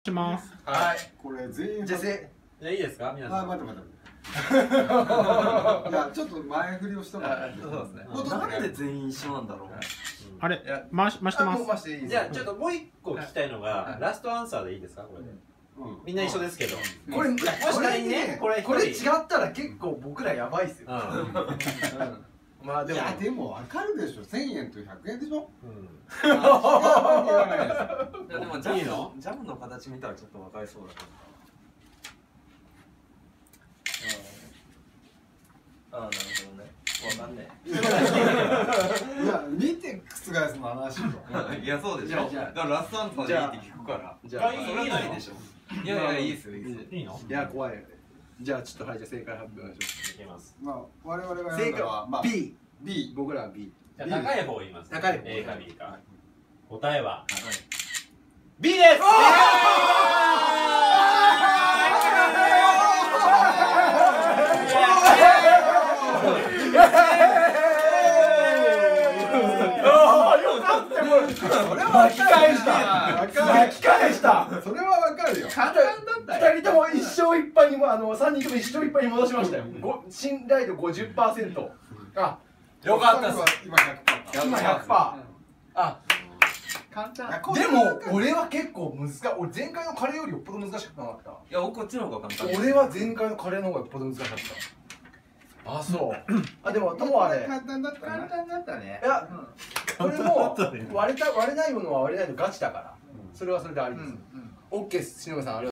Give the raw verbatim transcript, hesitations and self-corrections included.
します。 はい。 これ全員じゃあせじゃあいいですか皆さん。 あ、待って待って。いや、ちょっと前振りをしたから。 そうですね。 なんで全員一緒なんだろう。 あれ、回し回してます。 じゃあちょっともう一個聞きたいのがラストアンサーでいいですかこれで。みんな一緒ですけど。 これもし仮にね、これこれ違っったら結構僕らやばいっすよ。まあでも。 いやでもわかるでしょ。千円と百円でしょ。 うん。でもジャムのジャムの形見たらちょっとわかりそうだけど。ああ、なるほどね。わかんねえ。 いや、見て覆すの話よ。 いや、そうでしょ。だからラストアンサーでいいって聞くから。 じゃあ、それはないでしょ。 いやいや、いいっすよ、いいっすよ。 いいの？ いや、怖いよね。じゃあ、ちょっとはい、じゃあ正解発表お願いします。 いきます。 まあ、我々が正解は、まあ、 B。 B。 僕らは B。 じゃあ、高い方言います。 高い方。 A か B か。答えは B です。 巻き返した巻き返したそれはわかるよ。 簡単だったよ。ふたりとも一勝一敗にも、あのさんにんとも一勝一敗に戻しましたよ。信頼度 ごじゅっパーセント。あ、 よかったっす。 今ひゃくパーセント。 今 ひゃくパーセント。あ、 簡単。 でも俺は結構難しい。俺前回のカレーよりよっぽど難しくなかった。 いや、僕こっちの方が簡単。 俺は前回のカレーの方がよっぽど難しかった。あ、そう。あ、でもともあれ簡単だった簡単だったね。いや、これも割れた割れないものは割れないのガチだから、それはそれでありです。オッケーです。篠宮さん、ありがとう。